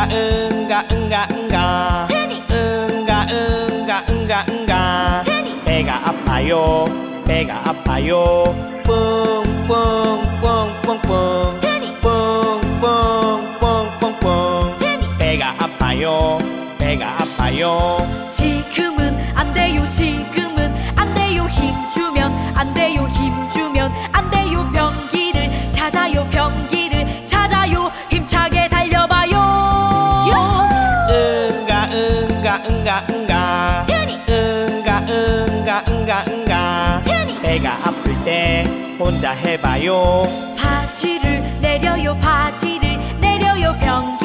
응가 응가 응가 응가 테니 응가 응가 응가 응가 테니 배가 아파요 배가 아파요 뿡뿡뿡뿡뿡 테니 뿡뿡뿡뿡뿡 테니 배가 아파요 배가 아파요 지금은 안 돼요 지금은 안 돼요 힘 주면 안 돼요 힘 주면 안 돼요 변기를 찾아요 힘차게 달려봐요 응가 응가 응가 응가 테니 응가 응가 응가 응가 테니 배가 아플 때 혼자 해봐요 바지를 내려요 변기